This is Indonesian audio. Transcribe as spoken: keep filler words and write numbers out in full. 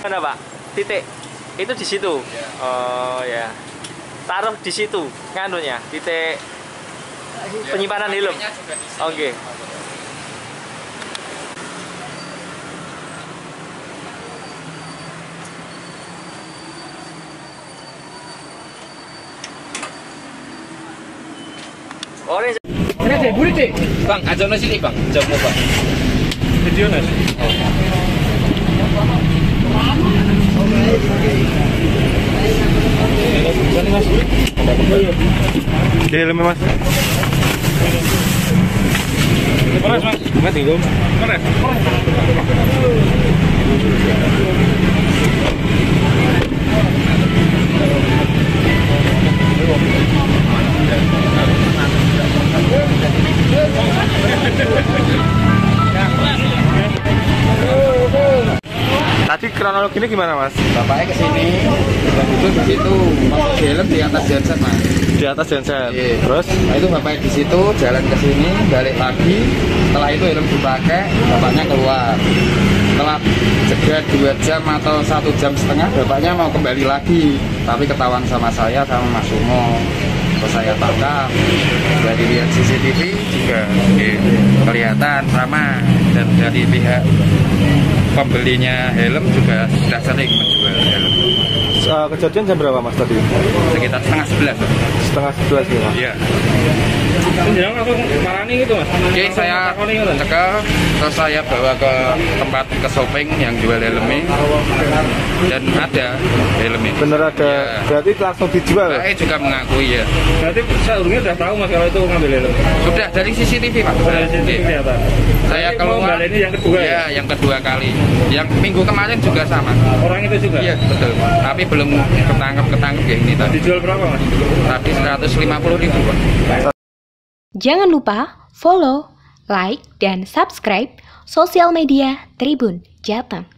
Mana Pak? Titik. Itu di situ. Oh ya. Taruh di situ nganunya, titik penyimpanan helm. Oke. Okay. Orange. Ini deh, buri deh. Bang, aja nasi nih bang, jamu bang. Video nasi. Di helmnya mas. Keras mas. Mati dong. Keras. Tadi kronologinya gimana mas? Bapaknya kesini, udah duduk di situ, masuk di helm di atas genset mas. Di atas genset. Iya. Terus? Nah itu bapaknya di situ, jalan ke sini, balik lagi. Setelah itu helm dipakai, bapaknya keluar. Setelah jeda dua jam atau satu jam setengah, bapaknya mau kembali lagi, tapi ketahuan sama saya sama Mas Sumo. Terus saya tangkap. Dari lihat C C T V juga eh, kelihatan sama, dan dari pihak pembelinya helm juga sudah sering menjual helm. Uh, kejadian jam berapa mas tadi? Sekitar setengah sebelas. Setengah sebelas ya mas? Iya. Penjelang langsung marani gitu mas. Oke, saya cekel, terus saya bawa ke tempat ke shopping yang jual helmnya, dan ada helmnya. Bener ada, Ya. berarti langsung dijual? Saya juga mengakui ya. Berarti sebelumnya udah tahu mas kalau itu ngambil helm. Sudah dari C C T V pak. Dari sini Oke. kelihatan. Saya Berarti mau keluar. balik ini yang kedua ya? Ya, yang kedua kali. Yang minggu kemarin juga sama. Orang itu juga? Iya betul. Tapi belum ketangkep ketangkep ya ini tadi. Dijual berapa mas? Tapi seratus lima puluh ribu pak. Jangan lupa follow, like, dan subscribe sosial media Tribun Jateng.